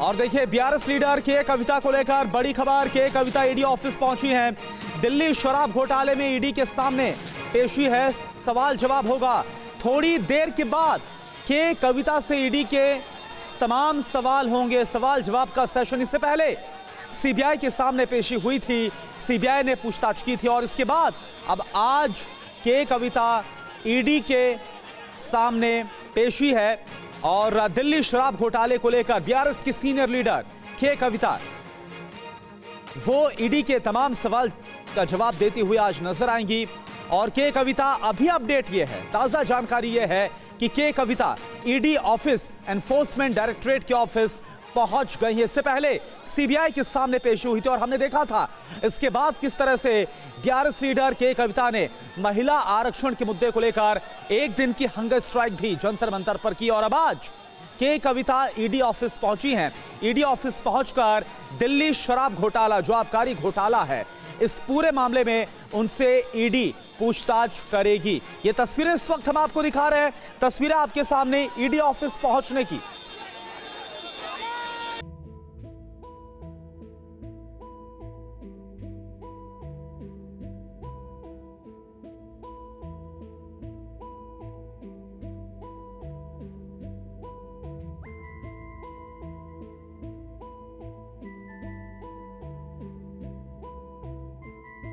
और देखिए BRS leader के कविता को लेकर बड़ी खबर। के कविता ईडी ऑफिस पहुंची हैं। दिल्ली शराब घोटाले में ईडी के सामने पेशी है, सवाल जवाब होगा। थोड़ी देर के बाद के कविता से ईडी के तमाम सवाल होंगे, सवाल जवाब का सेशन। इससे पहले सीबीआई के सामने पेशी हुई थी, सीबीआई ने पूछताछ की थी और इसके बाद अब आज के कविता ईडी के सामने पेशी है। और दिल्ली शराब घोटाले को लेकर बीआरएस की सीनियर लीडर के कविता वो ईडी के तमाम सवाल का जवाब देती हुई आज नजर आएंगी। और के कविता अभी अपडेट ये है, ताजा जानकारी ये है कि K Kavitha ED office enforcement directorate के ऑफिस पहुंच गई है। इससे पहले सीबीआई के सामने पेशी हुई थी और हमने देखा था इसके बाद किस तरह से बीआरएस लीडर के कविता ने महिला आरक्षण के मुद्दे को लेकर एक दिन की हंगर स्ट्राइक भी जंतर मंतर पर की। और अब आज के कविता ईडी ऑफिस पहुंची हैं। ईडी ऑफिस पहुंचकर दिल्ली शराब घोटाला जो आबकारी घोटाला है, इस पूरे मामले में उनसे ईडी पूछताछ करेगी। ये तस्वीरें इस वक्त हम आपको दिखा रहे हैं, तस्वीरें आपके सामने ईडी ऑफिस पहुंचने की।